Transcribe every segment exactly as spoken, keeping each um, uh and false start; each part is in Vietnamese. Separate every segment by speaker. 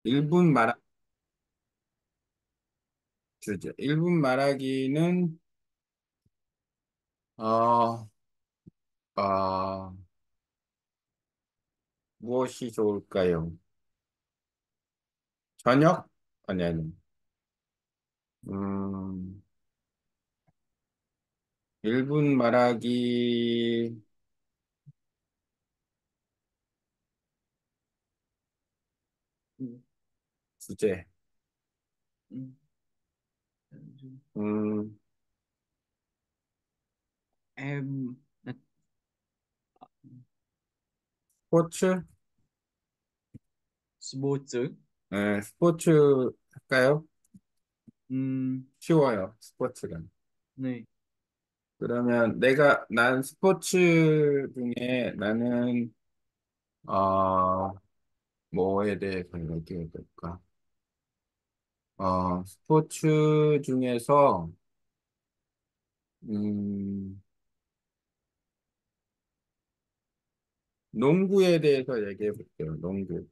Speaker 1: 일 분 말하, 주제. 일 분 말하기는, 어, 어, 무엇이 좋을까요? 저녁? 아니, 아니. 음, 일 분 말하기
Speaker 2: Ừ.
Speaker 1: 주제.
Speaker 2: Ừ.
Speaker 1: 음,
Speaker 2: Em
Speaker 1: 스포츠?
Speaker 2: 스포츠.
Speaker 1: 네, 스포츠 할까요?
Speaker 2: 음,
Speaker 1: 쉬워요, 스포츠가.
Speaker 2: 네.
Speaker 1: 그러면 내가, 난 스포츠 중에 나는, 어, 뭐에 대해서 얘기해야 될까? 어, 스포츠 중에서, 음, 농구에 대해서 얘기해 볼게요, 농구.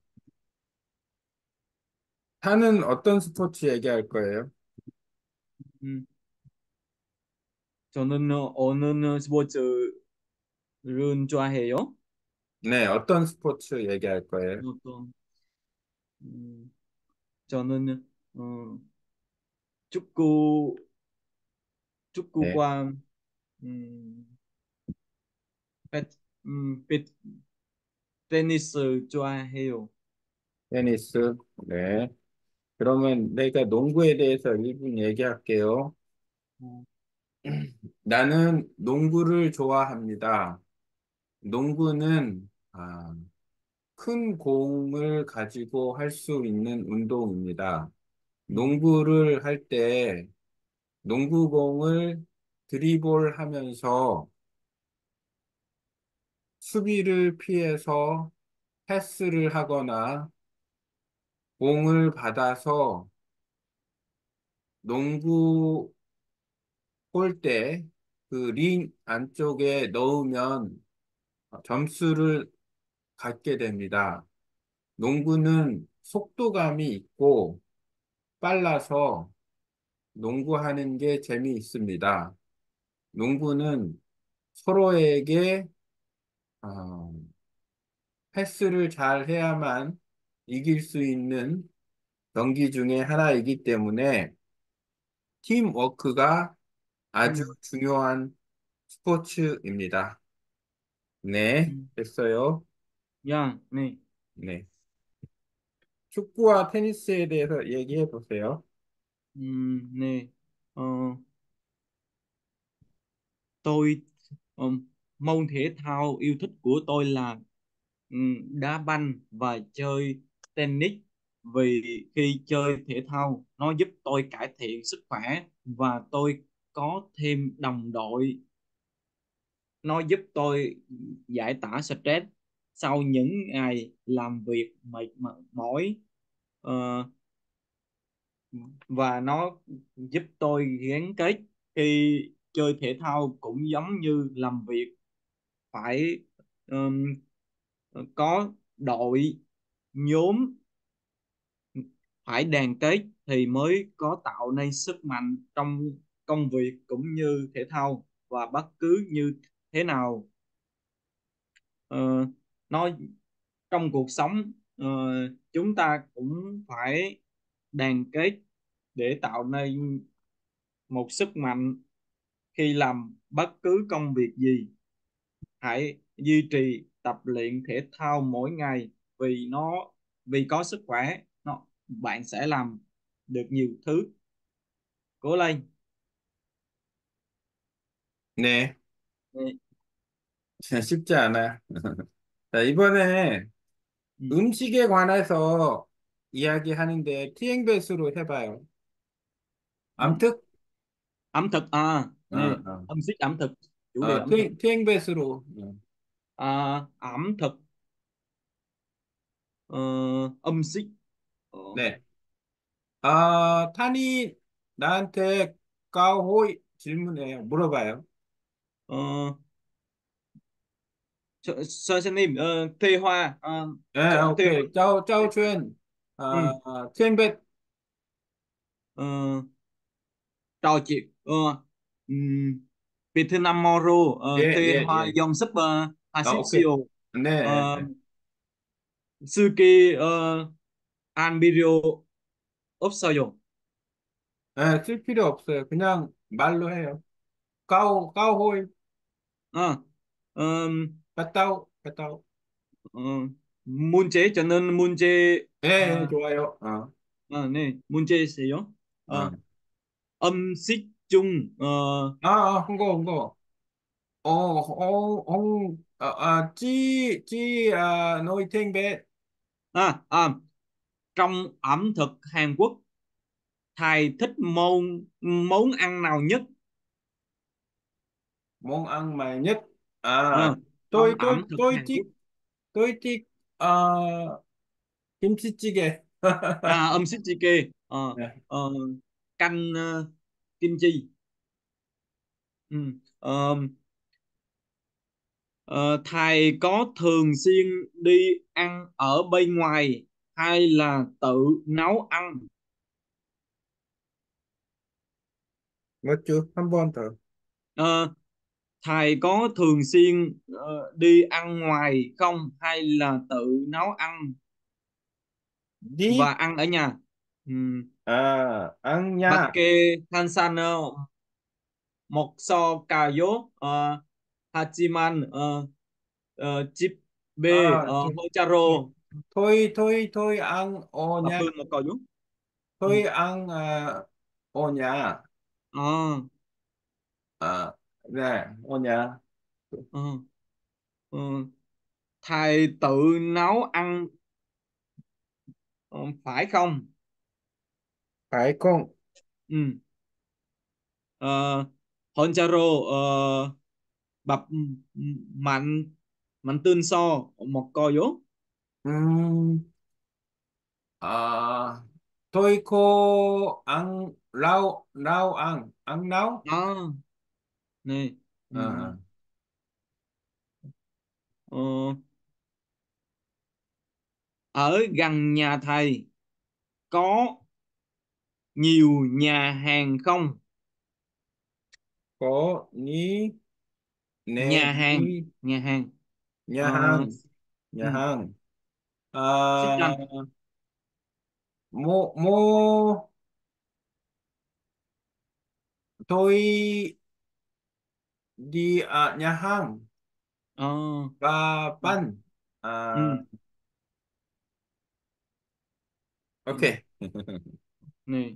Speaker 1: 타는 어떤 스포츠 얘기할 거예요?
Speaker 2: 음, 저는 어, 어느 스포츠를 좋아해요?
Speaker 1: 네, 어떤 스포츠 얘기할 거예요?
Speaker 2: 어떤 음, 저는 어, 축구
Speaker 1: 네,
Speaker 2: 축구과 음, 배, 음, 배, 테니스 좋아해요.
Speaker 1: 테니스. 네. 그러면 내가 농구에 대해서 일 분 얘기할게요.
Speaker 2: 어,
Speaker 1: 나는 농구를 좋아합니다. 농구는 아, 큰 공을 가지고 할 수 있는 운동입니다.
Speaker 2: 음,
Speaker 1: 농구를 할 때 농구공을 드리블하면서 수비를 피해서 패스를 하거나 공을 받아서 농구 골대 그 링 안쪽에 넣으면 점수를 갖게 됩니다. 농구는 속도감이 있고 빨라서 농구하는 게 재미있습니다. 농구는 서로에게 어, 패스를 잘 해야만 이길 수 있는 경기 중에 하나이기 때문에 팀워크가 아주
Speaker 2: 음,
Speaker 1: 중요한 스포츠입니다. 네,
Speaker 2: 음.
Speaker 1: 됐어요.
Speaker 2: 야, 네.
Speaker 1: 네. 축구와 테니스에 대해서 얘기해 보세요.
Speaker 2: 음, 네. Ờ, tôi ừm, môn thể thao yêu thích của tôi là ừm, đá banh và chơi tennis, vì khi chơi thể thao nó giúp tôi cải thiện sức khỏe và tôi có thêm đồng đội, nó giúp tôi giải tỏa stress sau những ngày làm việc mệt mỏi. Ờ, và nó giúp tôi gắn kết. Khi chơi thể thao cũng giống như làm việc, phải ừm, có đội nhóm, phải đoàn kết thì mới có tạo nên sức mạnh trong công việc cũng như thể thao, và bất cứ như thế nào ờ, nó trong cuộc sống, ờ, chúng ta cũng phải đoàn kết để tạo nên một sức mạnh khi làm bất cứ công việc gì. Hãy duy trì tập luyện thể thao mỗi ngày, vì nó vì có sức khỏe nó bạn sẽ làm được nhiều thứ. Cố lên.
Speaker 1: 네,
Speaker 2: 네.
Speaker 1: 쉽지 않아. 자, 이번에
Speaker 2: 음,
Speaker 1: 음식에 관해서 이야기하는데 티앵베스로 해봐요.
Speaker 2: 음,
Speaker 1: 암튼,
Speaker 2: ẩm thực à?
Speaker 1: 어,
Speaker 2: Nè,
Speaker 1: 어,
Speaker 2: âm xích ẩm thực, chủ đề
Speaker 1: 어,
Speaker 2: ẩm thực.
Speaker 1: 티, 티앵베스로. 어,
Speaker 2: À, ẩm thực. Ờ, âm xích. Ờ,
Speaker 1: 네. 아, 탄이 나한테 까호이 질문해요. 물어봐요.
Speaker 2: ờ, Sơ Sơ Sinh Niêm, ờ, Thê Hoa, ờ,
Speaker 1: 네,
Speaker 2: Thê Hoa.
Speaker 1: 오케이. 짜오, 짜오 주엔.
Speaker 2: Ừ.
Speaker 1: 아, 티앵벳.
Speaker 2: ờ, Trò chuyện ờ, ừm, Vietnam Moro ờ,
Speaker 1: 예,
Speaker 2: Thuê
Speaker 1: 예,
Speaker 2: Hoa
Speaker 1: 예.
Speaker 2: Dòng Super
Speaker 1: 아, 오케이.
Speaker 2: Hasipsio
Speaker 1: 네,
Speaker 2: ờ,
Speaker 1: 네.
Speaker 2: Suki ờ, Anbirio 없어요.
Speaker 1: 네, 쓸 필요 없어요. 그냥 말로 해요. 까오, 까오호이,
Speaker 2: ờ, ờm,
Speaker 1: 까따오, 까따오.
Speaker 2: ờ, 문제 저는 문제
Speaker 1: 예, 예,
Speaker 2: 아,
Speaker 1: 좋아요. 어,
Speaker 2: 아, 네, 문제 있어요.
Speaker 1: 어.
Speaker 2: 어, 음식 중 어,
Speaker 1: 아, 아, 한거, 한거. 어, 어, 어, 아, 아, 찌, 찌, 아, nồi thiên bếp.
Speaker 2: à, à, trong ẩm thực Hàn Quốc, thầy thích món món ăn nào nhất?
Speaker 1: Món ăn mà nhất. À,
Speaker 2: Ờ,
Speaker 1: tôi,
Speaker 2: trong
Speaker 1: tôi,
Speaker 2: ẩm thực
Speaker 1: tôi
Speaker 2: Hàn
Speaker 1: thích,
Speaker 2: Quốc.
Speaker 1: tôi thích, uh, 김치찌개.
Speaker 2: À, âm xích chi kê. Ờ,
Speaker 1: 네.
Speaker 2: ờ, canh ờ, kim chi. Ừ. Ờ, ờ, thầy có thường xuyên đi ăn ở bên ngoài hay là tự nấu ăn?
Speaker 1: 맞죠? 한 번 더.
Speaker 2: Ờ, thầy có thường xuyên ờ, đi ăn ngoài không hay là tự nấu ăn và
Speaker 1: 니,
Speaker 2: ăn ở nhà? Ừ.
Speaker 1: 아, 앙냐.
Speaker 2: 밖에 한 산은 목소가요. 어, 하지만 어, 어, 집에
Speaker 1: 아,
Speaker 2: 어,
Speaker 1: 저,
Speaker 2: 혼자로
Speaker 1: 토이, 토이, 토이, 앙, 오냐.
Speaker 2: 바쁜 먹어요. 음.
Speaker 1: 토이, 앙, 아, 오냐.
Speaker 2: 아,
Speaker 1: 아, 네, 오냐.
Speaker 2: ờ, ờ. Thầy tự nấu ăn ờ, phải không?
Speaker 1: 발콩.
Speaker 2: Ừ. Ờ, 혼자로 어, 밥 만 만든서 먹어요.
Speaker 1: 음, 아, 토이코, 앙, 라우, 라우, 앙, 앙, 라우?
Speaker 2: 아, 네.
Speaker 1: 어,
Speaker 2: 음,
Speaker 1: 어.
Speaker 2: ờ, ở gần nhà thầy có nhiều nhà hàng không?
Speaker 1: có, ní, nè,
Speaker 2: Nhà hàng,
Speaker 1: ní,
Speaker 2: nhà hàng.
Speaker 1: nhà
Speaker 2: Ờ,
Speaker 1: hàng, nhà
Speaker 2: ừ.
Speaker 1: hàng. À,
Speaker 2: Xích Anh.
Speaker 1: mô, mô, tôi đi à, nhà hàng
Speaker 2: Ờ,
Speaker 1: và
Speaker 2: ừ.
Speaker 1: bán. À,
Speaker 2: Ừ. Ừ.
Speaker 1: ok.
Speaker 2: 네.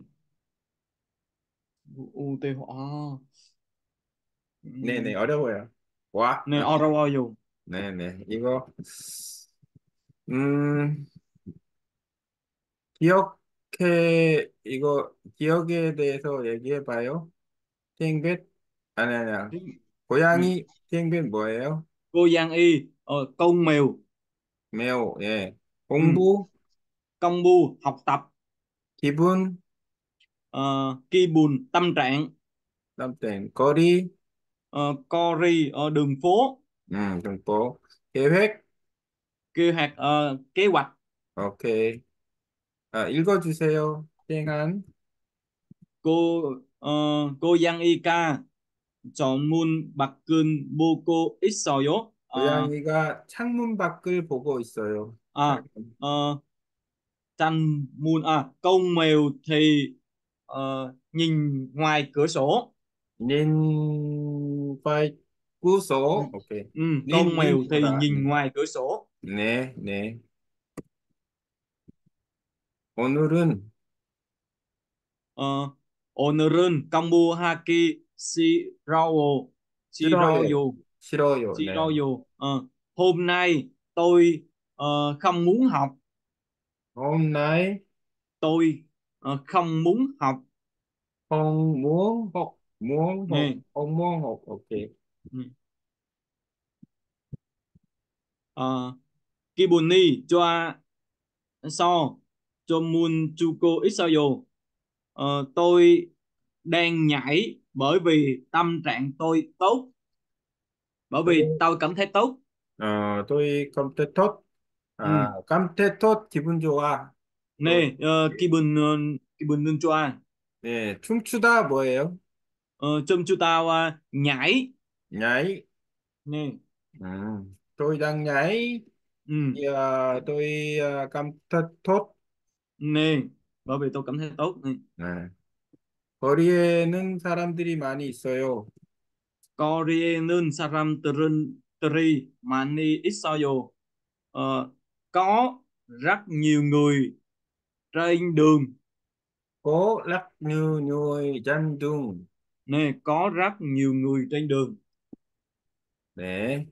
Speaker 2: 오, 네. 아,
Speaker 1: 네네,
Speaker 2: 음,
Speaker 1: 어려워요. 와,
Speaker 2: 네, 어려워요.
Speaker 1: 네네, 이거, 음, 기억해, 이거, 기억에 대해서 얘기해봐요. 땡볕? 아니, 아니야.
Speaker 2: 음,
Speaker 1: 고양이 땡볕 뭐예요?
Speaker 2: cô Giang Y, ờ, con mèo.
Speaker 1: 매우, 예.
Speaker 2: Ừ.
Speaker 1: 공부,
Speaker 2: Công bu, học tập.
Speaker 1: 기분,
Speaker 2: Ờ, kỳ bùn, tâm trạng.
Speaker 1: 땀땡, 거리,
Speaker 2: Ờ, Cory, ờ, đường phố.
Speaker 1: 음, 등보, 계획,
Speaker 2: Kế hoạch, ờ, kế hoạch.
Speaker 1: 오케이. 아, 읽어주세요. 땡한,
Speaker 2: Cô ờ, cô Giang Y ca chọn môn bạc cơn bô cô ít sòi yếu. Ờ,
Speaker 1: 고양이가 창문 밖을 보고 있어요.
Speaker 2: à, ờ, tranh môn à con mèo thì ờ, nhìn ngoài cửa sổ.
Speaker 1: 닌, 파이,
Speaker 2: Ừ.
Speaker 1: 구소, 오케이.
Speaker 2: Ừ,
Speaker 1: 닌,
Speaker 2: con mèo
Speaker 1: 닌,
Speaker 2: thì
Speaker 1: 보다. 네,
Speaker 2: nhìn ngoài cửa sổ.
Speaker 1: 네. 네. 오늘은
Speaker 2: Ờ, 오늘은 공부하기 싫어요.
Speaker 1: 싫어요.
Speaker 2: 싫어요.
Speaker 1: 싫어요. 네.
Speaker 2: 싫어요. Ờ, hôm nay tôi ờ, không muốn học.
Speaker 1: hôm nay
Speaker 2: Tôi ờ, không muốn học.
Speaker 1: không muốn học, muốn học,
Speaker 2: Nè.
Speaker 1: không muốn học, ok.
Speaker 2: Ừ. Ờ, 기분이 좋아서 조문 주고 있어요. Ờ, tôi đang nhảy bởi vì tâm trạng tôi tốt. Bởi vì
Speaker 1: tôi
Speaker 2: tôi cảm thấy tốt.
Speaker 1: 어 tôi 컴퓨터
Speaker 2: Ừ.
Speaker 1: 아 컴퓨터 기분 좋아. 또,
Speaker 2: 네, 어, 기분은 기분은 좋아.
Speaker 1: 네, 춤추다 뭐예요?
Speaker 2: Ờ, chum chu tao à, nhảy.
Speaker 1: Nhảy.
Speaker 2: Nè.
Speaker 1: Ừ. Tôi đang nhảy.
Speaker 2: Ừ.
Speaker 1: Thì, à, tôi à, cảm thật tốt.
Speaker 2: Nè, bởi vì tôi cảm thấy tốt nè.
Speaker 1: 네. 거리에는 사람들이 많이 있어요.
Speaker 2: Korean saram teri mani isoyo. Ờ, có rất nhiều người trên đường.
Speaker 1: Có rất nhiều người trên đường.
Speaker 2: Nè, có rất nhiều người trên đường.
Speaker 1: 네.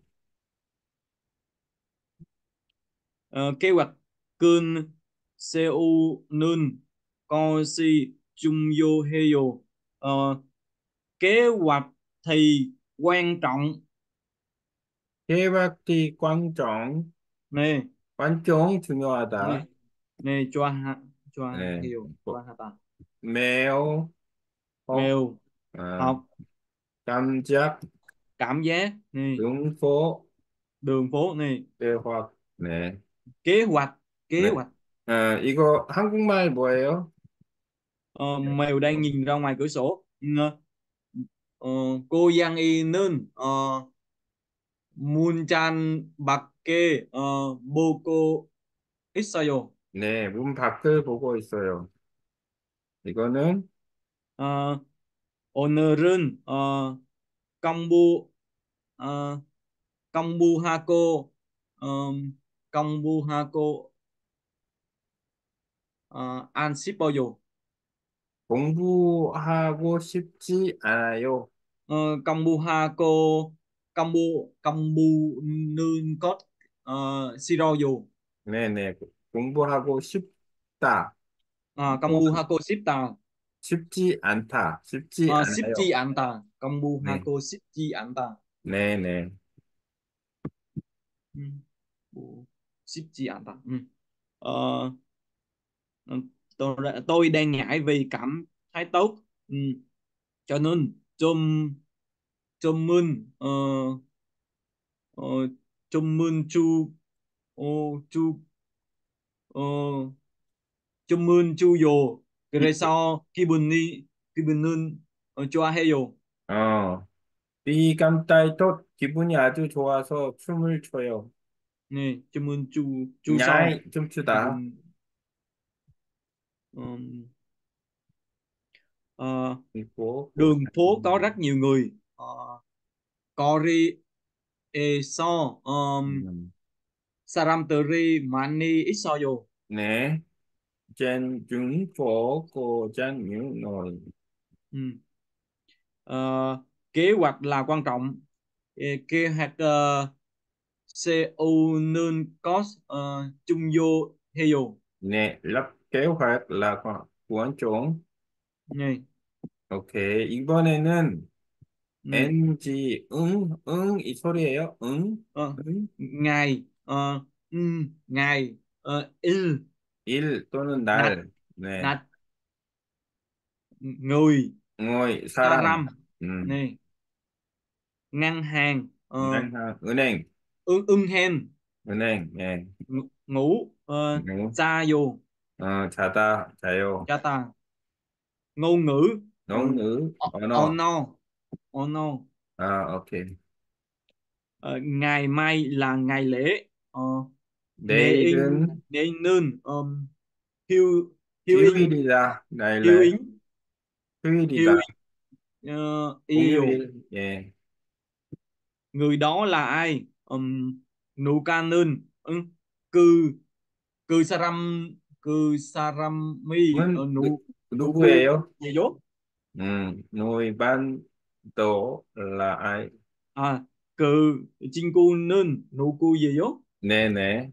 Speaker 2: Ờ, kế hoạch cơn Seoul Kosi Chungyo Heyo. Ờ, kế hoạch thì quan trọng.
Speaker 1: 계획이 관trọng.
Speaker 2: Nè.
Speaker 1: 관trọng
Speaker 2: Nè.
Speaker 1: 중요하다.
Speaker 2: Nè, cho ha, cho
Speaker 1: 네.
Speaker 2: hiểu, cho
Speaker 1: 뭐,
Speaker 2: hata.
Speaker 1: 매우 혹,
Speaker 2: Mèo
Speaker 1: 아,
Speaker 2: học
Speaker 1: 깜짝
Speaker 2: cảm giác nè.
Speaker 1: 응포
Speaker 2: Đường phố nè.
Speaker 1: 대화. 네.
Speaker 2: Kế hoạch, kế
Speaker 1: 네.
Speaker 2: hoạch.
Speaker 1: 아, 이거 한국말 뭐예요?
Speaker 2: Ờ, mèo đang nhìn ra ngoài cửa sổ. Ừ, ờ, cô Giang Y Nương ờ, Munchan Bakke ờ, Boko 있어요.
Speaker 1: 네, 문 밖을 보고 있어요. 이거는
Speaker 2: Ờ, 오늘은 어, công 어, công 음, công 어, 안 씹어요.
Speaker 1: 공부하고 싶지 않아요.
Speaker 2: Ờ, công công công có uh, siro dù.
Speaker 1: 네네. 공부하고 싶다.
Speaker 2: Ờ, công
Speaker 1: 공부하고
Speaker 2: shipta.
Speaker 1: 쉽지 않다. 쉽지
Speaker 2: Ờ, shipchi
Speaker 1: 않아요.
Speaker 2: anta công
Speaker 1: 네.
Speaker 2: shipchi anta.
Speaker 1: 네네.
Speaker 2: Ừ. Bộ- shipchi anta. Ừ. Ờ, ừ, tôi, đã- tôi đang nhảy vì cảm thấy tốt. Ừ. Cho nên 좀 좀은 어, 어, 좀은 주 어, 주 어, 좀은 주요.
Speaker 1: 이,
Speaker 2: 그래서 기분이 기분은 어, 좋아해요.
Speaker 1: 어, 이 깜짝이도 기분이 아주 좋아서 춤을 춰요.
Speaker 2: 네, 좀은 주 주서
Speaker 1: 야이, 춤추다.
Speaker 2: 기분 음, ờ,
Speaker 1: 있고, 고,
Speaker 2: đường phố có rất nhiều người. Ờ, 거리에서 음,
Speaker 1: 음,
Speaker 2: 사람들이 많이 있어요.
Speaker 1: 네. trên chuyến phố cô Trang những nồi.
Speaker 2: 음. Ờ, kế hoạch là quan trọng. Ê, kế hoạch uh, Seoul có uh, chung vô hiệu.
Speaker 1: 네, lập kế hoạch là quan quan trọng.
Speaker 2: Này.
Speaker 1: Ok, 이번에는
Speaker 2: Ừ.
Speaker 1: 엔 지, 응, 응, 이 소리예요. 응,
Speaker 2: Ờ,
Speaker 1: 응,
Speaker 2: ngày ờ, ừ, ngày ờ, il
Speaker 1: 일 또는
Speaker 2: nạch
Speaker 1: 날. 네,
Speaker 2: nạch người
Speaker 1: ngồi, 사람.
Speaker 2: saram
Speaker 1: 음,
Speaker 2: này. Ngân hàng ờ,
Speaker 1: 은행, 은행,
Speaker 2: ưng ưng hen.
Speaker 1: 은행, 예,
Speaker 2: Ng- ngủ ờ,
Speaker 1: ngủ,
Speaker 2: cha vô.
Speaker 1: 어, 자다, 자요,
Speaker 2: Cha ta. Ngôn ngữ ờ,
Speaker 1: 농ngữ,
Speaker 2: oh, oh
Speaker 1: 언어.
Speaker 2: no. Oh no.
Speaker 1: 아, 오케이.
Speaker 2: Ờ, ngày mai là ngày lễ. Ờ, Nê in
Speaker 1: 내일은
Speaker 2: Nê in nương um, Hiêu Hiêu in
Speaker 1: 휴일이다.
Speaker 2: Hiêu
Speaker 1: 나일날
Speaker 2: in Hiêu
Speaker 1: 휴일이다.
Speaker 2: in ờ, yêu.
Speaker 1: 공휴일, 예,
Speaker 2: Người đó là ai? um, Nụ ca nương. Ừ. Cư Cư Saram Cư Sarami
Speaker 1: 은
Speaker 2: ờ,
Speaker 1: 누,
Speaker 2: nụ nụ cu
Speaker 1: 누구예요?
Speaker 2: gì dốt.
Speaker 1: 음, nuôi ban tổ là ai?
Speaker 2: À, cự chinh cu nương nụ cu gì dốt.
Speaker 1: 네네.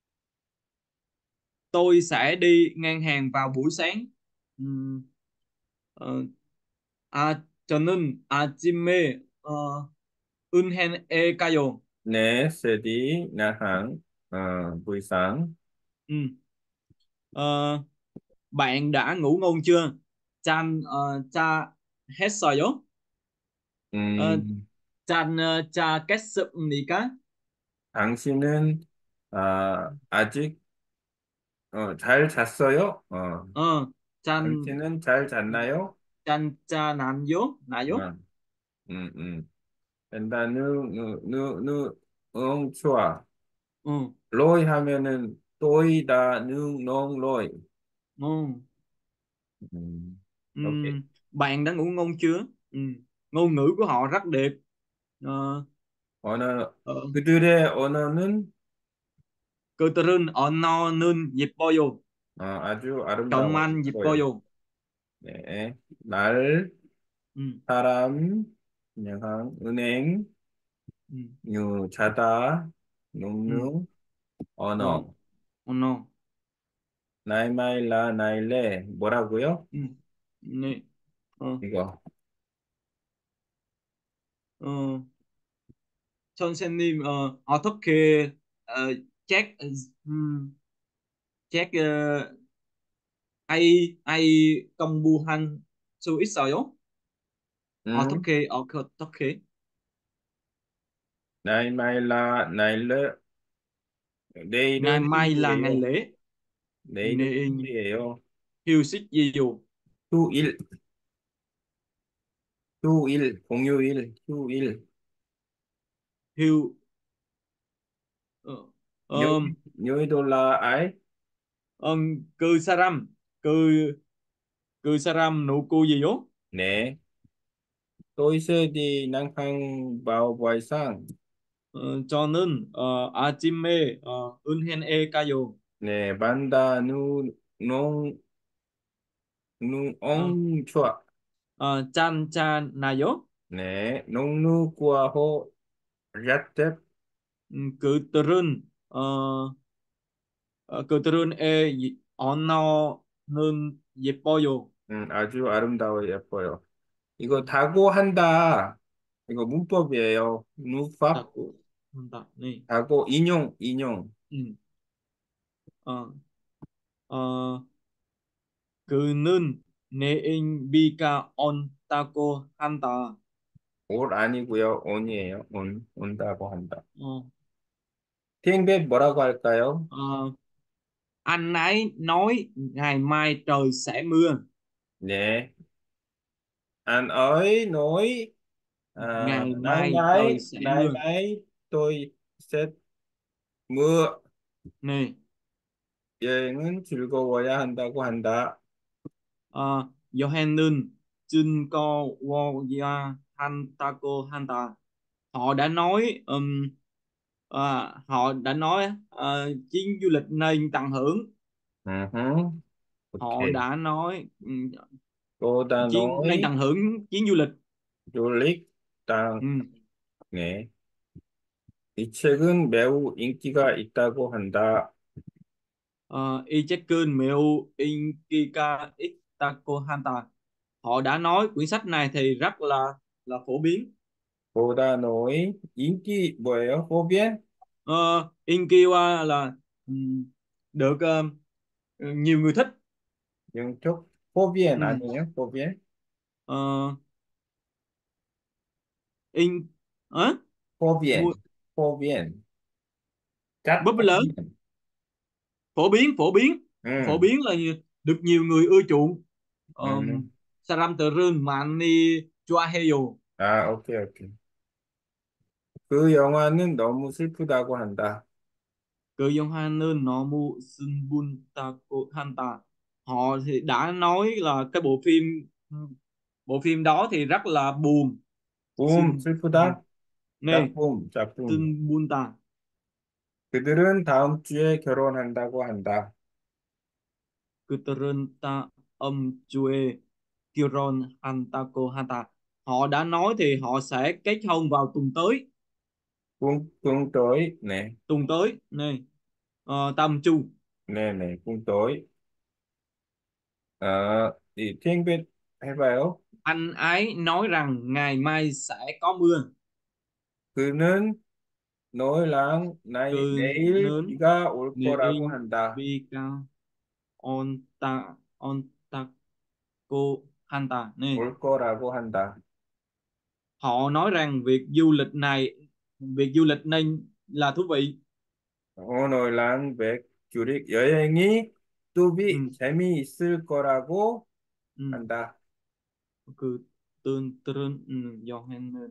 Speaker 2: Tôi sẽ đi ngang hàng vào buổi sáng. Ừm, ờ, à, 저는 아침에 어, 은행에 가요.
Speaker 1: 네, 세디, 나항, 어, buổi sáng.
Speaker 2: 음, ờ, bạn đã ngủ ngon chưa? Chan ờ, cha 했어요? 어,
Speaker 1: 음,
Speaker 2: 짠 어, 짜 깼습니까?
Speaker 1: 당신은, 아, 아직 어, 잘 잤어요? 어,
Speaker 2: 어, 짠,
Speaker 1: 당신은 잘 잤나요?
Speaker 2: 짠짠한요? 나요?
Speaker 1: 어, 음, 음. 된다, 누, 누, 누, 누, 응, 좋아.
Speaker 2: 어,
Speaker 1: 로이 하면은, 또이, 다, 누, 농, 로이.
Speaker 2: 어.
Speaker 1: 음, 오케이.
Speaker 2: Ừm, bạn đã ngủ ngon chưa? Ừm, ngôn ngữ của họ rất đẹp. Ờ,
Speaker 1: 언어,
Speaker 2: ờ,
Speaker 1: 그들의 언어는,
Speaker 2: 그들은 언어는 예뻐요.
Speaker 1: 어, 아주 아름다워,
Speaker 2: 정말
Speaker 1: 예뻐요.
Speaker 2: 예뻐요.
Speaker 1: 네. 말,
Speaker 2: 음,
Speaker 1: 사람, 그냥, 은행,
Speaker 2: 음,
Speaker 1: 유, 자다,
Speaker 2: 음,
Speaker 1: 농누,
Speaker 2: 어,
Speaker 1: 언어.
Speaker 2: 언어.
Speaker 1: 나이마일라, 나일레, 뭐라고요?
Speaker 2: 음, 네, 어,
Speaker 1: 이거.
Speaker 2: 어, 선생님, 어, 어떻게 어, check, 음, check ờ, ai ai công bố su 있어요?
Speaker 1: 응?
Speaker 2: 어떻게 어떻게
Speaker 1: 나이마일라, 나일레,
Speaker 2: ngày
Speaker 1: 내일은
Speaker 2: mai là ngày
Speaker 1: 휴일이에요.
Speaker 2: lễ
Speaker 1: 내일은
Speaker 2: nên
Speaker 1: 휴일이에요.
Speaker 2: Hiếu xích diều
Speaker 1: 휴일, 휴일, 공휴일, 휴일.
Speaker 2: Hiếu ờ,
Speaker 1: 요,
Speaker 2: ờm,
Speaker 1: 요이돌라, 아이?
Speaker 2: ờm, cư sa răm cư cư sa răm nụ cu gì đó.
Speaker 1: 네. 또이세디, 낭팡, 바오바이상.
Speaker 2: Ờ, cho nên uh, 아침에 uh, 은행에 가요.
Speaker 1: 네. 만다, 누, 농, 누,
Speaker 2: Ờ,
Speaker 1: 엉, 좋아.
Speaker 2: ờ, chan chan 나요?
Speaker 1: 네. 농누꾸아호, 얏뎁.
Speaker 2: 그들은 어, 어, 그들은 에 언어는 예뻐요.
Speaker 1: 음, 아주 아름다워 예뻐요. 이거 다고 한다. 이거 문법이에요. 문법.
Speaker 2: 다고 한다. 네.
Speaker 1: 다고 인용, 인용.
Speaker 2: 음. 어, 어, 그는 내인비가 온다고 한다.
Speaker 1: 올 아니고요. 온이에요. 온, 온다고 한다.
Speaker 2: Ờ,
Speaker 1: 팅벳 뭐라고 할까요?
Speaker 2: ờ, anh ấy nói ngày mai trời sẽ mưa.
Speaker 1: 네. Anh ơi nói à,
Speaker 2: Ngày
Speaker 1: nay
Speaker 2: mai trời
Speaker 1: mai,
Speaker 2: sẽ
Speaker 1: nay
Speaker 2: mưa.
Speaker 1: mai tôi sẽ mưa.
Speaker 2: Này,
Speaker 1: 여행은 즐거워야 한다고 한다.
Speaker 2: ờ, Johannes Jinko Hantaco Hanta. Họ đã nói ừm, ờ, họ đã nói ờ, chuyến du lịch nên tận hưởng.
Speaker 1: 음,
Speaker 2: Họ
Speaker 1: 오케이.
Speaker 2: đã nói ừm,
Speaker 1: 또 다
Speaker 2: chuyến nên
Speaker 1: nói
Speaker 2: tận hưởng chuyến du lịch.
Speaker 1: 졸릭 땅.
Speaker 2: Ừm,
Speaker 1: 네. 이 책은 매우 인기가 있다고 한다.
Speaker 2: uh, Ichekun Meu Inkika Itako Hanta. Họ đã nói quyển sách này thì rất là là phổ biến.
Speaker 1: 보다 노이 인기 뭐예요? 호비엔?
Speaker 2: uh, Inkiwa là ừm, được ờ, nhiều người thích.
Speaker 1: 영쪽? 호비엔
Speaker 2: Ừm,
Speaker 1: 아니에요? 호비엔?
Speaker 2: ờ, in ờ,
Speaker 1: 호비엔.
Speaker 2: mua
Speaker 1: 호비엔.
Speaker 2: búp lớn
Speaker 1: 짭호비엔.
Speaker 2: phổ biến phổ biến phổ
Speaker 1: 음,
Speaker 2: biến là được nhiều người ưa chuộng. um,
Speaker 1: 음.
Speaker 2: Saram Terun Mani Chua Heyo.
Speaker 1: 아, 오케이, 오케이. 그 영화는 너무 슬프다고 한다.
Speaker 2: Cự Dông Hoa Nơn Nọ Mu Sun Tako Hanta. Họ thì đã nói là cái bộ phim bộ phim đó thì rất là buồn.
Speaker 1: 붐,
Speaker 2: Sun
Speaker 1: 슬프다?
Speaker 2: nè
Speaker 1: 짝붐, 짝붐.
Speaker 2: Sun Bunta.
Speaker 1: 그들은 다음 주에 결혼한다고 한다.
Speaker 2: Cự Terun Ta Âm Chue Kiron Hantako Hanta. Họ đã nói thì họ sẽ kết hôn vào tuần tới.
Speaker 1: 꿍꿍 tối, 네,
Speaker 2: Tuần tới nè. Ờ, Tam Chu.
Speaker 1: 네네, 꿍tối. 어, 이 팅빗 해봐요.
Speaker 2: Anh ấy nói rằng ngày mai sẽ có mưa.
Speaker 1: 그는 너희랑 나이,
Speaker 2: Cự
Speaker 1: 내일
Speaker 2: Nến
Speaker 1: 비가 올 거라고
Speaker 2: Nên
Speaker 1: 한다.
Speaker 2: Bi Cao Onta Ontako Hanta nè.
Speaker 1: 올 거라고 한다.
Speaker 2: Họ nói rằng việc du lịch này việc du lịch nên là thú vị.
Speaker 1: 오늘랑 백주릭 여행이 뚜비
Speaker 2: 음,
Speaker 1: 재미있을 거라고
Speaker 2: 음.
Speaker 1: 한다.
Speaker 2: 그 뜬들은 음, 여행을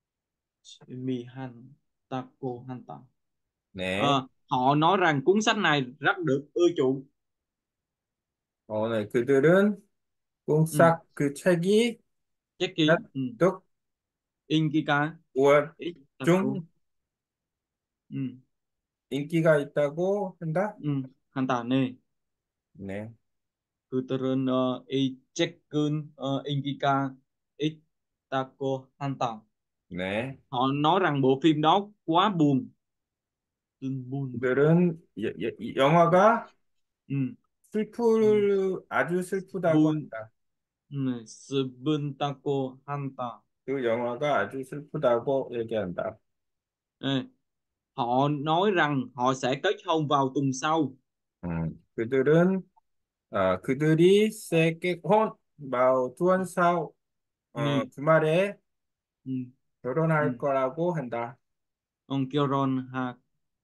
Speaker 2: 재미한다고 한다.
Speaker 1: 네.
Speaker 2: Ờ, họ nói rằng cuốn sách này rất được ưa chuộng.
Speaker 1: 어, 네. 그들은
Speaker 2: Ừ.
Speaker 1: 꽁싹 그 책이
Speaker 2: Jackie, ừ.
Speaker 1: 한독
Speaker 2: Inkika,
Speaker 1: 오월
Speaker 2: Itako,
Speaker 1: 중
Speaker 2: ừ.
Speaker 1: 인기가 있다고 한다.
Speaker 2: Ừ. 한다. 네.
Speaker 1: 네.
Speaker 2: 그들은 어, 이 책은 어, 인기가 있다고 한다.
Speaker 1: 네.
Speaker 2: Họ nói rằng bộ phim đó quá buồn. Tương buồn.
Speaker 1: 그들은 여- 여- 이 영화가
Speaker 2: Ừ. Ừ.
Speaker 1: 슬프 아주 슬프다고
Speaker 2: Buồn.
Speaker 1: 한다.
Speaker 2: Ừ. Subuntaco 한다.
Speaker 1: 그 영화가 아주 슬프다고 얘기한다.
Speaker 2: Ê, họ nói rằng họ sẽ kết hôn vào tuần sau.
Speaker 1: 음, 그들은 아, 그들이 세계혼 마오 투원사오 어,
Speaker 2: Nè.
Speaker 1: 주말에
Speaker 2: Ừ.
Speaker 1: 결혼할
Speaker 2: Ừ.
Speaker 1: 거라고 한다.
Speaker 2: Ông Kieron ha,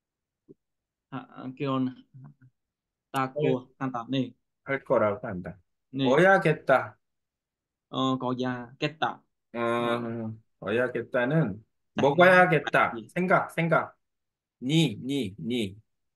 Speaker 2: ha Kieron
Speaker 1: 할,
Speaker 2: Taco 한다. 네.
Speaker 1: 할 거라고 한다.
Speaker 2: 네.
Speaker 1: 어야겠다.
Speaker 2: 어, 거야 깼다. 어,
Speaker 1: 어, 어야겠다는
Speaker 2: chắc chắn
Speaker 1: 먹어야겠다.
Speaker 2: gì.
Speaker 1: 생각, 생각. 니, 니, 니.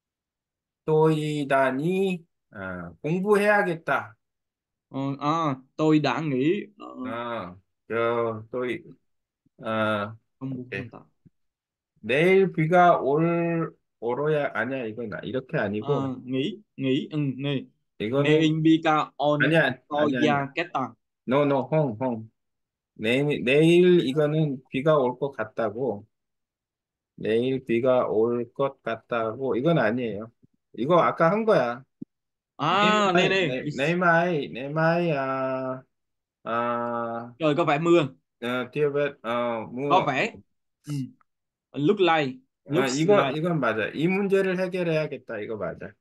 Speaker 1: 또이다니 아, 공부해야겠다.
Speaker 2: Ờ, à, tôi đã nghĩ ờ,
Speaker 1: 어, 저, 또이, 아,
Speaker 2: ông buồn
Speaker 1: 오케이.
Speaker 2: 한다.
Speaker 1: 내일 비가 올, 오로야, 아니야, 이건 이렇게 아니고,
Speaker 2: Ờ, nghĩ nghĩ ừ, nè.
Speaker 1: 이거는,
Speaker 2: Neinbika on
Speaker 1: 아니야, 아니야, 아니야.
Speaker 2: koya 깼다.
Speaker 1: 노, 노, 홍, 홍. 내일, 내일 이거는 비가 올 것 같다고. 내일 비가 올 것 같다고. 이건 아니에요. 이거 아까 한 거야. 내
Speaker 2: À, nè
Speaker 1: 마이,
Speaker 2: nè.
Speaker 1: 내, 내 마이, 내 마이, 아, 아,
Speaker 2: Trời có vẻ mưa.
Speaker 1: 어, 디어벳, 어,
Speaker 2: Có
Speaker 1: 뭐,
Speaker 2: vẻ. Ừ. Look like.
Speaker 1: 어,
Speaker 2: Looks
Speaker 1: 이거,
Speaker 2: like.
Speaker 1: 이건 맞아. 이 문제를 해결해야겠다. 이거 맞아.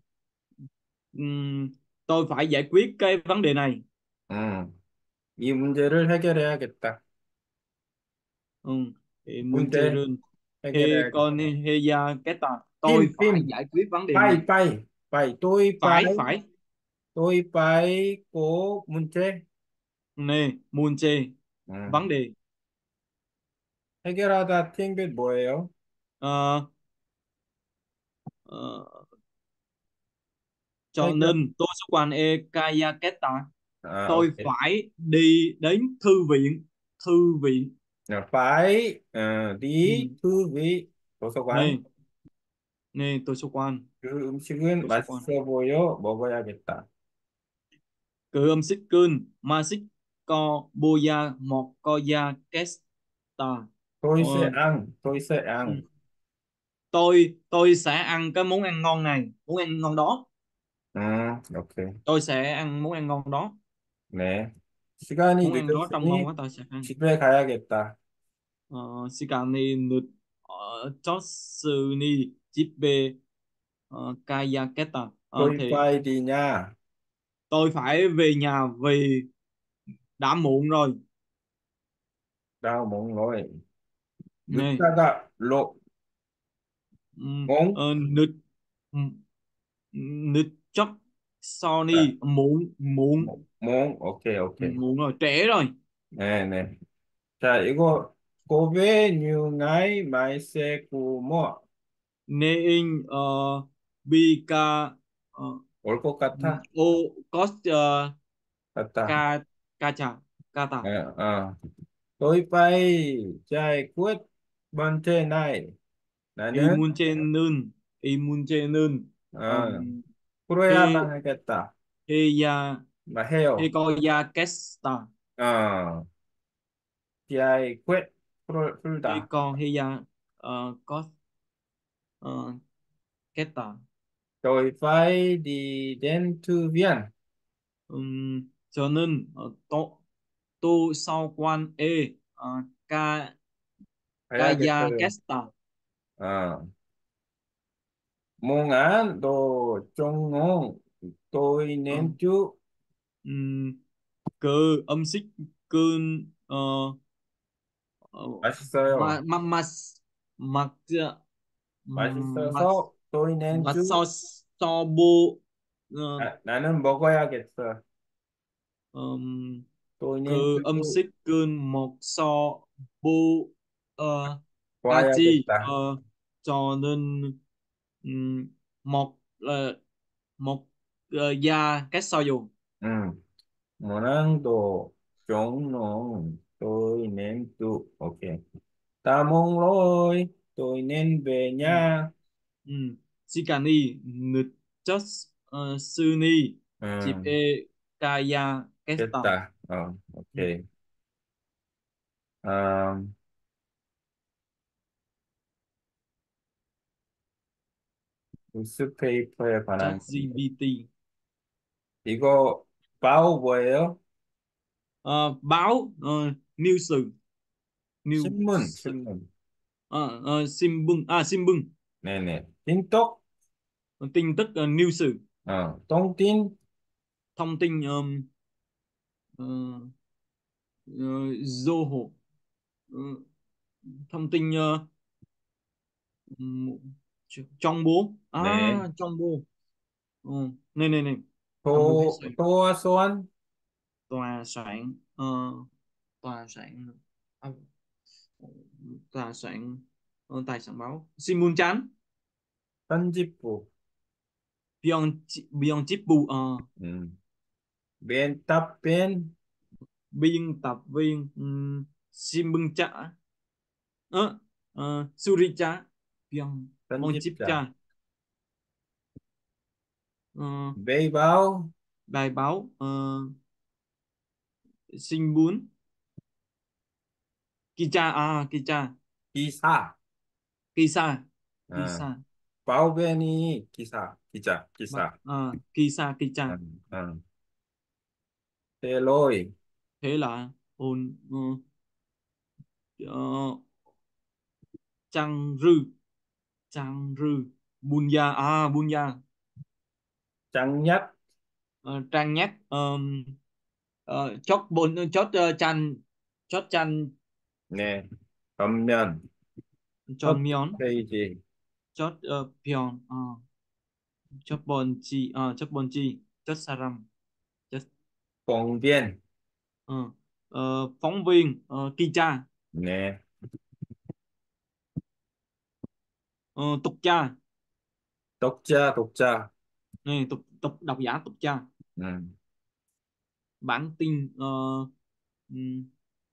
Speaker 2: Ừm, tôi phải giải quyết cái vấn đề này.
Speaker 1: 응, 이 문제를 해결해야겠다.
Speaker 2: Ừ. Thì
Speaker 1: 문제
Speaker 2: 문제는 he con
Speaker 1: 해결해야겠다.
Speaker 2: he ya cái tà tôi
Speaker 1: 빔,
Speaker 2: phải
Speaker 1: 빔,
Speaker 2: giải quyết vấn đề này.
Speaker 1: 빠이, 빠이, 빠이, 또이, 빠이,
Speaker 2: Phải phải.
Speaker 1: 또이, 빠이, 고, 문제.
Speaker 2: Nè, 문제.
Speaker 1: 응.
Speaker 2: vấn đề.
Speaker 1: 해결하다, 팅빗 뭐예요?
Speaker 2: Ờ, ờ, cho
Speaker 1: 해결,
Speaker 2: nên tôi sẽ quan e kaya cái tà
Speaker 1: 아,
Speaker 2: tôi
Speaker 1: 오케이.
Speaker 2: phải đi đến thư viện. Thư viện.
Speaker 1: 어, 빠이, 어, 리,
Speaker 2: Ừ.
Speaker 1: 투, 위, 도서관.
Speaker 2: Nè, nè tôi sẽ quan.
Speaker 1: 그 음식은
Speaker 2: Tôi sẽ quan.
Speaker 1: 맛있어 보여 먹어야겠다.
Speaker 2: Cự âm xích cưn ma xích co boya một coya kesta.
Speaker 1: 토이세
Speaker 2: Ờ,
Speaker 1: 앙, 토이세
Speaker 2: ừ.
Speaker 1: 앙.
Speaker 2: tôi tôi sẽ ăn cái món ăn ngon này, món ăn ngon đó.
Speaker 1: 음, 오케이.
Speaker 2: Tôi sẽ ăn món ăn ngon đó.
Speaker 1: 네. 시간이
Speaker 2: Món ăn đó trông ngon
Speaker 1: 늦었으니
Speaker 2: quá tôi sẽ ăn.
Speaker 1: 집에 가야겠다.
Speaker 2: Ờ, Shikani nut ờ, Chotsuni Jibe ờ, Kayaketa. Ờ, thì
Speaker 1: 토이파이디냐?
Speaker 2: tôi phải về nhà vì đã muộn rồi.
Speaker 1: 나 몽로이.
Speaker 2: Nè,
Speaker 1: 늦다가 로,
Speaker 2: ừm,
Speaker 1: 몽?
Speaker 2: ờ, nut nut chóc
Speaker 1: 아,
Speaker 2: Sony muộn muộn.
Speaker 1: 몽, 몽. 오케이,
Speaker 2: Ừ,
Speaker 1: 오케이.
Speaker 2: muộn rồi, trễ rồi.
Speaker 1: 네네. 자, 이거 고베 뉴나이 마이세 구모
Speaker 2: Nên ờ, Bika ờ,
Speaker 1: 올 것 같아?
Speaker 2: O Cost ờ,
Speaker 1: 같다.
Speaker 2: Ka Kacha
Speaker 1: 어,
Speaker 2: Kata.
Speaker 1: 어. 토이파이 자이 굿 번째 나이. 나는
Speaker 2: Imunchenun Imunchenun
Speaker 1: 어,
Speaker 2: um,
Speaker 1: 풀어야만
Speaker 2: He
Speaker 1: 하겠다.
Speaker 2: Heya
Speaker 1: 막 해요.
Speaker 2: Hekoya Kesta.
Speaker 1: 어, 자이 굿 풀, 풀다.
Speaker 2: Heko Heya uh, Cost uh, Keta.
Speaker 1: Tôi phải đi đến thư viện.
Speaker 2: um, cho nên ờ, to tu sau quan e ờ, ka kaya
Speaker 1: 가야겠어요.
Speaker 2: kesta.
Speaker 1: 어, 몽안 도 종옹 tôi
Speaker 2: Ờ,
Speaker 1: nên chú
Speaker 2: ừm, Cơ âm xích cơn ờ, ờ, ma
Speaker 1: 맛있어요.
Speaker 2: ma ma ma ma
Speaker 1: 맛있어서 tôi nên
Speaker 2: ma so
Speaker 1: chú
Speaker 2: so bo Ờ,
Speaker 1: 나, 나는 먹어야겠어.
Speaker 2: ừm,
Speaker 1: Tôi nên
Speaker 2: 그
Speaker 1: tự
Speaker 2: 음식은 먹서 보 어, 까지
Speaker 1: 봐야겠다.
Speaker 2: 어, 저는 음, 먹 ờ, 먹 ờ, ya cái sao dùng
Speaker 1: Ừ. Món ăn đồ trống nồng tôi nên tự. Ok. Ta mong rồi. Tôi nên về
Speaker 2: ừ.
Speaker 1: nha.
Speaker 2: Ừ. 시간이 늦었 어, 쓰니
Speaker 1: Ừ.
Speaker 2: 집에 가야겠다.
Speaker 1: 됐다. Ờ, ok.
Speaker 2: 음.
Speaker 1: À, 뉴스페이퍼에 관한 건데.
Speaker 2: ChatGPT.
Speaker 1: 이거 바우 뭐예요?
Speaker 2: Ờ, báo ờ, news
Speaker 1: 신문,
Speaker 2: news
Speaker 1: 신문.
Speaker 2: ờ, ờ, 신문 à 신문
Speaker 1: 네네. 띵똑?
Speaker 2: tin tức ờ, news
Speaker 1: 어, 똥띵?
Speaker 2: thông tin ờm, ờ, ờ, Zoho. Ờ, thông tin ờ, ừm, trong bố à
Speaker 1: 네.
Speaker 2: trong bố ừ. này này này trong bố khách
Speaker 1: 소,
Speaker 2: sạn
Speaker 1: 소아소한?
Speaker 2: tòa soạn ờ, tòa soạn à, tòa soạn ờ, tài sản báo Simun chán
Speaker 1: 편집부.
Speaker 2: Byung Byung chip bu ờ,
Speaker 1: 음. 맨 답변?
Speaker 2: biên tập viên um, Simun cha ờ, ờ, Suri cha Byung Byung chip
Speaker 1: 편집자.
Speaker 2: cha ờ,
Speaker 1: 메이바우?
Speaker 2: bài báo ờ, Sinbun Kicha à Kicha
Speaker 1: 기사.
Speaker 2: Kisa
Speaker 1: 어,
Speaker 2: Kisa
Speaker 1: 바우벤이 기사, 기자,
Speaker 2: Ba-
Speaker 1: 기사.
Speaker 2: à, Kisa Kicha
Speaker 1: 음, 음. 델로이.
Speaker 2: thế là ôn ờ, ờ, Trang Rư Trang Rư Bunya à Bunya
Speaker 1: 짱얏?
Speaker 2: Ờ, Trang Nhắc um, uh, chót bôn chót uh, chan chót chan
Speaker 1: 네. 전면.
Speaker 2: Chon
Speaker 1: 첫
Speaker 2: Myon
Speaker 1: 페이지.
Speaker 2: chót uh, Pyeon ờ, chót bon chi ờ, chót bon chi chót saram chót
Speaker 1: 봉변.
Speaker 2: ờ, ờ, phóng viên ờ, Kicha
Speaker 1: 네.
Speaker 2: ờ, tục cha
Speaker 1: 독자, 독자.
Speaker 2: này tục tục độc giả tục cha
Speaker 1: 음.
Speaker 2: bản tin ờ, ừm,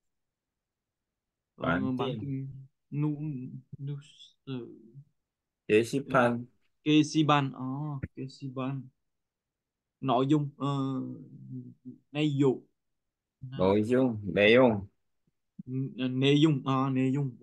Speaker 2: ờ, bản
Speaker 1: 만틴.
Speaker 2: tin nu nu sự
Speaker 1: 게시판.
Speaker 2: Kesiban ờ Kesiban nội dung ờ,内dung
Speaker 1: nội dung, 내용.
Speaker 2: nội dung ờ, nội dung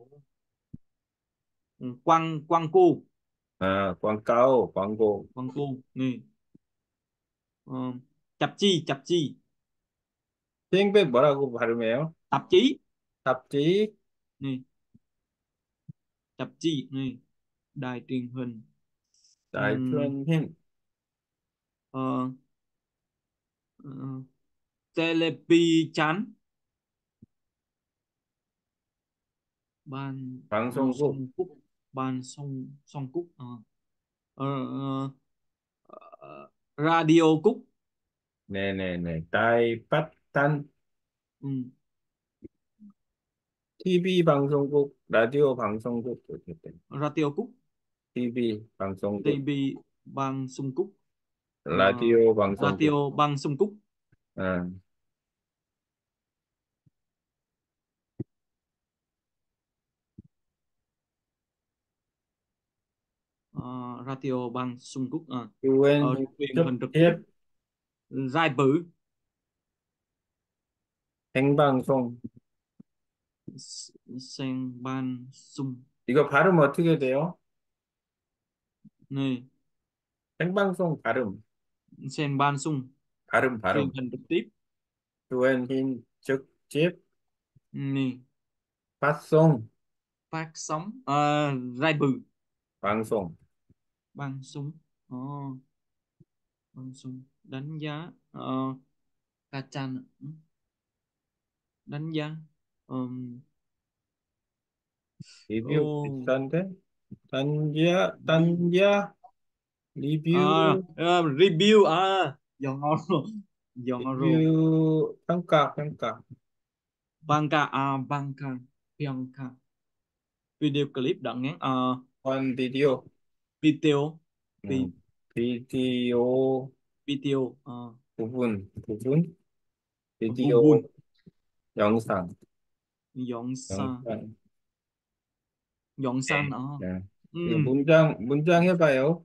Speaker 2: Ừ, quăng quăng cô
Speaker 1: 아, 광고, 광고.
Speaker 2: quăng cô này ờ, tạp chí tạp chí
Speaker 1: 땡백 뭐라고 발음해요?
Speaker 2: tạp chí
Speaker 1: 잡지,
Speaker 2: này tạp chí này đài truyền hình Ừm,
Speaker 1: 나이트런 힘,
Speaker 2: ờ, ờ, Telepi chán ban ờ,
Speaker 1: 방송국.
Speaker 2: song cúc ban song song cúc ờ, ờ, ờ, ờ, radio cúc
Speaker 1: 네네네. 다이파탄
Speaker 2: ừ.
Speaker 1: 티비 방송국, 라디오 방송국, 이렇게 돼.
Speaker 2: radio cúc
Speaker 1: 티비 방송국,
Speaker 2: ti vi ban sung cúc ờ,
Speaker 1: 라디오 방송국.
Speaker 2: radio ban sung cúc
Speaker 1: 어,
Speaker 2: ờ, radio ban sung cúc ờ,
Speaker 1: 유엔
Speaker 2: ờ, truyền
Speaker 1: 직접
Speaker 2: hình trực tiếp
Speaker 1: 앱
Speaker 2: rai bự
Speaker 1: 생방송.
Speaker 2: S- sen ban sung
Speaker 1: 이거 발음 어떻게 돼요?
Speaker 2: này
Speaker 1: 생방송 발음,
Speaker 2: sen ban sung
Speaker 1: 발음,
Speaker 2: truyền
Speaker 1: 발음.
Speaker 2: hình trực tiếp
Speaker 1: 유엔 힘 trực tiếp
Speaker 2: này
Speaker 1: phát sóng
Speaker 2: phát sóng ờ, rai bự
Speaker 1: 방송.
Speaker 2: ban sung ờ, ban sung đánh giá ờ, ca chan ừ, đánh giá ờm,
Speaker 1: 리뷰
Speaker 2: ô
Speaker 1: 비싼데? 딴지야, 딴지야.
Speaker 2: 아,
Speaker 1: 리뷰,
Speaker 2: 아, review 아 영어로 영어로
Speaker 1: 리뷰, 평가, 평가.
Speaker 2: banca à banca banca video clip đoạn ngắn ờ,
Speaker 1: 원 비디오,
Speaker 2: video vi-
Speaker 1: 음, 비디오
Speaker 2: video ờ,
Speaker 1: 부분, 부분,
Speaker 2: vun
Speaker 1: 비디오
Speaker 2: vun
Speaker 1: 영상,
Speaker 2: dọn san
Speaker 1: 영상.
Speaker 2: dọn
Speaker 1: 네.
Speaker 2: san ờ.
Speaker 1: 네. 이거
Speaker 2: Ừm,
Speaker 1: 문장, 문장 해봐요.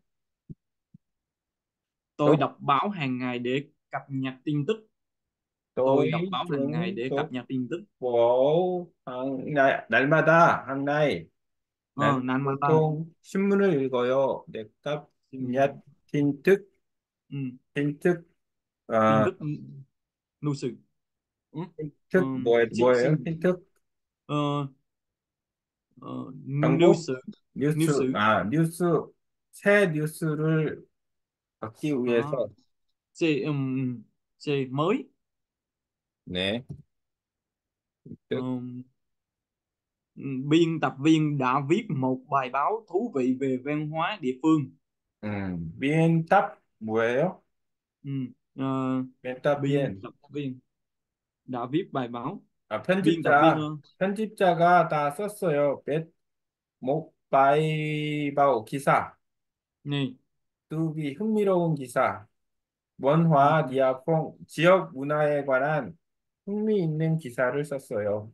Speaker 2: tôi
Speaker 1: 또,
Speaker 2: đọc báo hàng ngày để cập nhật tin tức. Tôi
Speaker 1: tôi
Speaker 2: đọc báo hàng ngày
Speaker 1: 중
Speaker 2: để cập
Speaker 1: 속
Speaker 2: nhật tin tức.
Speaker 1: 보, 한, 날, 날마다, 한나이. 나는
Speaker 2: Ờ, Nanmata
Speaker 1: 보통 신문을 읽어요. 넷값, 얏, 틴특,
Speaker 2: ừm,
Speaker 1: 틴특,
Speaker 2: tin
Speaker 1: 아,
Speaker 2: tức nu sự. Ừ. Ờ,
Speaker 1: 틴특, 뭐,
Speaker 2: xin,
Speaker 1: 뭐예요?
Speaker 2: xin,
Speaker 1: 틴특?
Speaker 2: ờ, ờ, nu
Speaker 1: 정보?
Speaker 2: sự
Speaker 1: 뉴스,
Speaker 2: nu sự
Speaker 1: 아, 뉴스, 새 뉴스를 받기 위해서,
Speaker 2: à, C, um, C mới.
Speaker 1: 네, 틴특,
Speaker 2: Ờm, biên tập viên đã viết một bài báo thú vị về văn hóa địa phương.
Speaker 1: 음, 비엔탑, 뭐예요?
Speaker 2: Ừm, ờ,
Speaker 1: 비엔탑,
Speaker 2: biên
Speaker 1: 비엔.
Speaker 2: tập viên đã viết bài báo.
Speaker 1: 아,
Speaker 2: Biên tập viên
Speaker 1: 편집자,
Speaker 2: ờ,
Speaker 1: 편집자가 다 썼어요. 벳, 목, 바이, 바오, 기사.
Speaker 2: này.
Speaker 1: 뚜비, 흥미로운 기사. 원화,
Speaker 2: ừm,
Speaker 1: 디아퐁, 지역 문화에 관한 흥미있는 기사를 썼어요.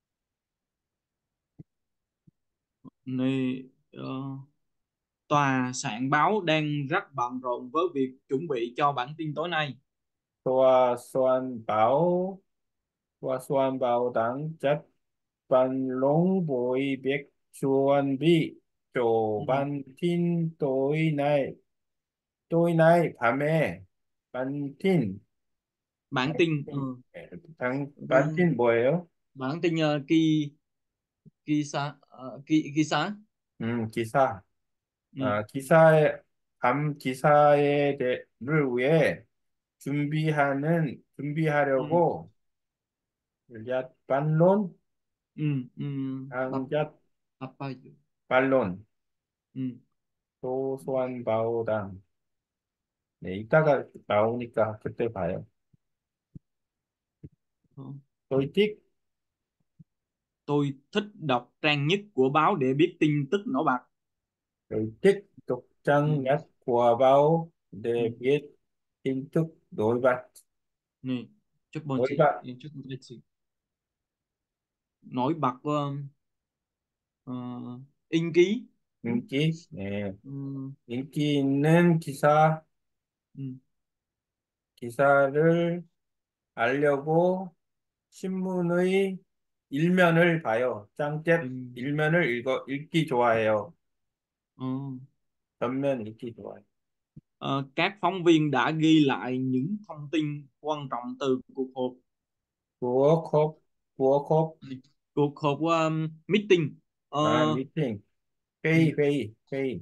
Speaker 2: này ờ, tòa soạn báo đang rất bận rộn với việc chuẩn bị cho bản tin tối nay.
Speaker 1: 소아, 소안, 바오, 소아, 소안, 바오, 당, 잣, 반롱, 보이, 백, 조원비,
Speaker 2: Ừm,
Speaker 1: 조반, 틴, 또이, 나이, 또이, 나이, 밤에, 반틴,
Speaker 2: bản tin ờ,
Speaker 1: 당,
Speaker 2: ờ,
Speaker 1: 반틴 뭐예요?
Speaker 2: bản tin uh, ki kisa uh, ki kisa.
Speaker 1: 음, 기사.
Speaker 2: Ừ,
Speaker 1: 아, 기사의, 밤 기사에 대를 위해 준비하는,
Speaker 2: ừ,
Speaker 1: 준비하려고, 얏, 반론,
Speaker 2: ừ, ừ. Bập
Speaker 1: 당,
Speaker 2: bập bao nhiêu?
Speaker 1: 반론,
Speaker 2: Ừ.
Speaker 1: 소소한 바오당. 네, 이따가 나오니까 그때 봐요.
Speaker 2: Ờ.
Speaker 1: 솔틱,
Speaker 2: Tôi thích đọc trang nhất của báo để biết tin tức nổi bật.
Speaker 1: 솔틱,
Speaker 2: Ừ.
Speaker 1: 독장, 얏, 고아바오,
Speaker 2: Ừ.
Speaker 1: 네, 비엣, 틴툭, 놀밭,
Speaker 2: Nè, chút bon chị,
Speaker 1: 놀밭,
Speaker 2: chút bon chị. Nổi bật ờ, ờ, in ký. Ừ.
Speaker 1: 인기, 네,
Speaker 2: Ừ.
Speaker 1: 인기 있는 기사,
Speaker 2: Ừ.
Speaker 1: 기사를 알려고 신문의 일면을 봐요. 짱잽
Speaker 2: In,
Speaker 1: 일면을 읽어, 읽기 좋아해요.
Speaker 2: ờ.
Speaker 1: 전면 읽기 좋아해요.
Speaker 2: Ờ, các phóng viên đã ghi lại những thông tin quan trọng từ cuộc họp.
Speaker 1: 부어컵, 부어컵,
Speaker 2: Nè, cuộc họp um, meeting. Ờ,
Speaker 1: 아, 미팅,
Speaker 2: ừ.
Speaker 1: 회의, 회의, 회의.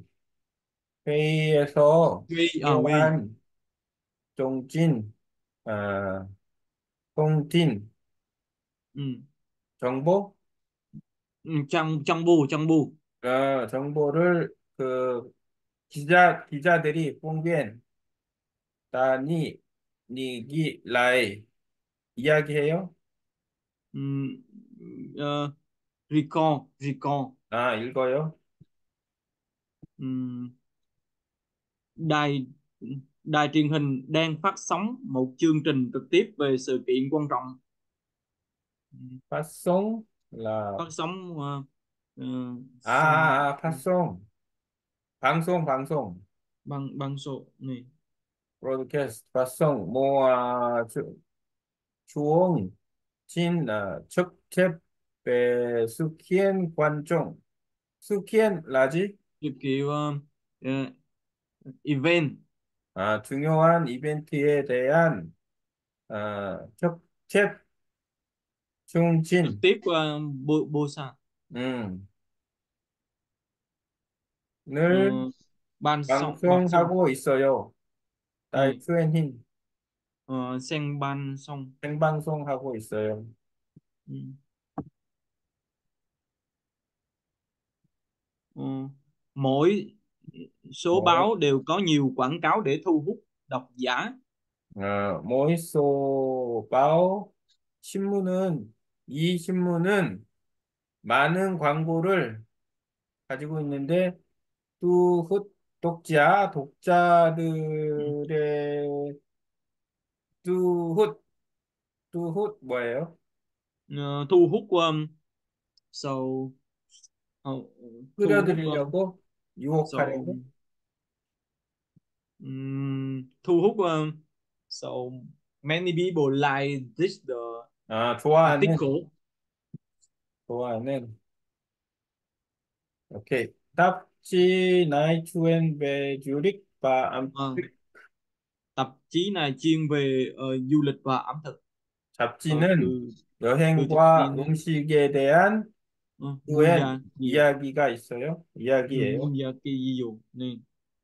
Speaker 1: 회의에서
Speaker 2: Ghi, à, ghi.
Speaker 1: 중요한 종진, 아, 통tin,
Speaker 2: Ừ.
Speaker 1: 정보,
Speaker 2: Ừ. trong trong bu trong bu
Speaker 1: 어, 정보를 그 기자, 기자들이 뽕변, 다니, 니기, 라이 이야기해요?
Speaker 2: Ừ. Ờ, recall recall.
Speaker 1: 아, 읽어요?
Speaker 2: Ừ. đài đài truyền hình đang phát sóng một chương trình trực tiếp về sự kiện quan trọng. Ừ.
Speaker 1: 파송, 라,
Speaker 2: Phát sóng ờ, ờ,
Speaker 1: 아,
Speaker 2: song
Speaker 1: 아, 아, 파송, 방송, 방송,
Speaker 2: băng băng số này.
Speaker 1: 브로드캐스트, 파송, 뭐, 아, 주, 주홍, 진, 아, 척첩, 배, 수키엔, 관종, 수키엔, 라지?
Speaker 2: Kiểu kiểu ờ, ờ, event
Speaker 1: 아, 중요한 이벤트에 대한, 아, 척첩,
Speaker 2: trực
Speaker 1: 충진,
Speaker 2: tiếp qua Bo- Bosa.
Speaker 1: 음,
Speaker 2: Ờ,
Speaker 1: 늘
Speaker 2: ban song ban song
Speaker 1: 방송하고 있어요. 나의
Speaker 2: này.
Speaker 1: 수행인
Speaker 2: Ờ, sen ban song.
Speaker 1: 생방송하고 있어요.
Speaker 2: Ừ. Ờ, mỗi Số
Speaker 1: 뭐,
Speaker 2: báo đều có nhiều quảng cáo để thu hút độc giả.
Speaker 1: 어, 모이소 바오 신문은 이 신문은 많은 광고를 가지고 있는데 또 훗, 독자
Speaker 2: Ừ.
Speaker 1: 독자들의 뚜훗 뚜훗 뭐예요?
Speaker 2: Ờ, thu hút um, so ờ, thu hút um,
Speaker 1: 끌어들이려고
Speaker 2: so
Speaker 1: 유혹하려고
Speaker 2: um, thu hút um, so many people like this the
Speaker 1: 아 좋아하는
Speaker 2: article.
Speaker 1: 좋아하는 오케이 답지 나이추엔 베주릭 바
Speaker 2: Ờ, tạp chí này chuyên về ờ, du lịch và ẩm thực. Ờ,
Speaker 1: 잡지는
Speaker 2: từ từ tạp chí
Speaker 1: 여행과
Speaker 2: này
Speaker 1: 음식에 대한
Speaker 2: uh,
Speaker 1: 유엔
Speaker 2: Miyagi
Speaker 1: 이야기가 있어요.
Speaker 2: um,
Speaker 1: 이야기예요.
Speaker 2: Miyagi Yu này.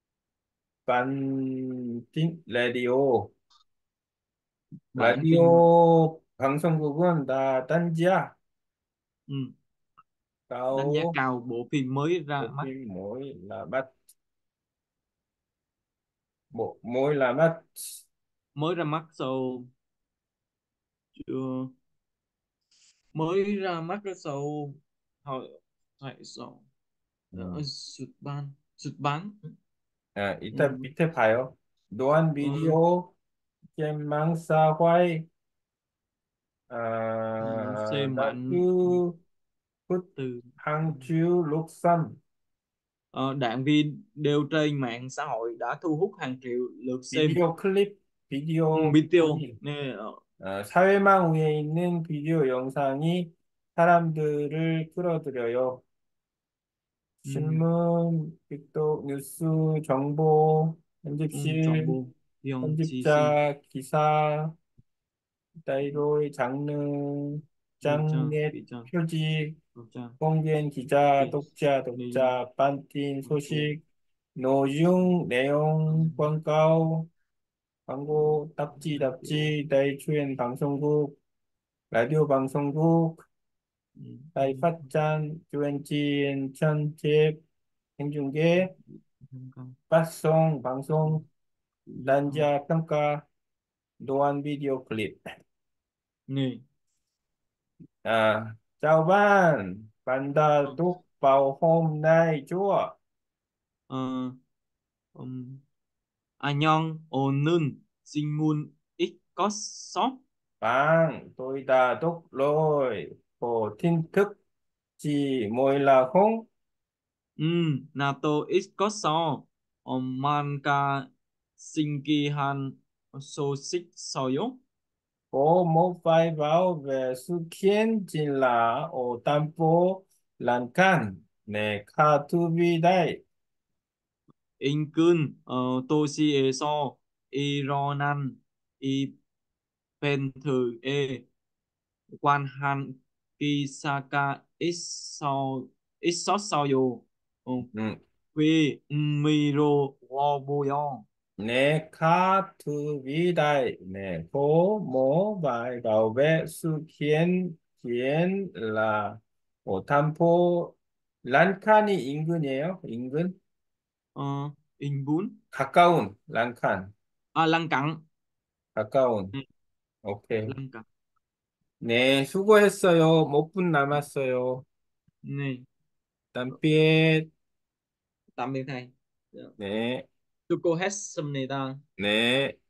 Speaker 1: 반틴 라디오
Speaker 2: Bản tin
Speaker 1: 라디오 방송국은 다 딴지야.
Speaker 2: um, đánh giá
Speaker 1: Cao
Speaker 2: cao bộ phim mới ra
Speaker 1: bộ
Speaker 2: mắt,
Speaker 1: phim mỗi là mắt bộ mỗi là mắt
Speaker 2: mới ra mắt sau chưa mới ra mắt cái sau hồi tại sao
Speaker 1: 음.
Speaker 2: xuất bản xuất bản
Speaker 1: 아, 일단
Speaker 2: ừ.
Speaker 1: 밑에 봐요. 노안
Speaker 2: Ừ.
Speaker 1: 비디오 겜망사화이
Speaker 2: Ừ.
Speaker 1: 아,
Speaker 2: Xem ảnh
Speaker 1: 나투 훗
Speaker 2: từ
Speaker 1: 항주 록삼
Speaker 2: ờ, đoạn video trên mạng xã hội đã thu hút hàng triệu lượt xem.
Speaker 1: 비디오 클립
Speaker 2: Ừ,
Speaker 1: 비디오
Speaker 2: video
Speaker 1: 클립
Speaker 2: nè ờ,
Speaker 1: 아, 사회망 위에 있는 비디오 영상이 사람들을 끌어들여요.
Speaker 2: ừ.
Speaker 1: 신문, 빅독, 뉴스, 정보,
Speaker 2: Ừ.
Speaker 1: 편집실,
Speaker 2: 정보 Yon Chi Si
Speaker 1: 편집자, 기사, 따이로의 장르,
Speaker 2: điều tra
Speaker 1: 짱넷,
Speaker 2: điều tra
Speaker 1: 표지,
Speaker 2: điều tra
Speaker 1: 공개인 기자,
Speaker 2: yes
Speaker 1: 독자,
Speaker 2: name
Speaker 1: 독자, 반틴,
Speaker 2: okay
Speaker 1: 소식, 노중, 내용,
Speaker 2: um,
Speaker 1: 광고,
Speaker 2: um,
Speaker 1: 광고, 답지,
Speaker 2: radio
Speaker 1: 답지, 다이초엔 방송국, 라디오 방송국,
Speaker 2: um, um,
Speaker 1: 다이파짠, 주엔지엔, 천집, 생중계,
Speaker 2: um,
Speaker 1: phát
Speaker 2: um,
Speaker 1: 방송,
Speaker 2: viết thôi
Speaker 1: đánh 평가, 노안 비디오 클립.
Speaker 2: nè.
Speaker 1: À, chào bạn, bạn đã
Speaker 2: Ờ,
Speaker 1: đúc vào hôm nay chưa?
Speaker 2: ờ, um, 안녕 오늘 신문 읽고 써?
Speaker 1: Bạn, tôi đã đúc rồi. Có tin tức gì mới là không?
Speaker 2: 음, 나도 읽었어. 엄마가 신기한 소식서요?
Speaker 1: Có một vài báo về sự kiện chính là ở thành phố Lan Can. Này, khá thú vị đấy.
Speaker 2: 인근 어, 도시에서 일어난 이벤트에 관한 기사가 있어, 있었어요. 어,
Speaker 1: Ừ.
Speaker 2: 왜 흥미로워보여?
Speaker 1: Nè khá thú vị đấy. Nè có một vài bảo vệ sự kiện kiện là ở thành phố 란칸이 인근이에요. 인근
Speaker 2: 어, 인분?
Speaker 1: 가까운 란칸
Speaker 2: 아, 란강.
Speaker 1: 가까운
Speaker 2: 네,
Speaker 1: 오케이.
Speaker 2: 란강.
Speaker 1: 네 수고했어요. 몇 분 남았어요.
Speaker 2: 네,
Speaker 1: 땀삐에
Speaker 2: tạm biệt thầy. Dạ.
Speaker 1: 네
Speaker 2: Chúc cô hết sumnida.
Speaker 1: 네.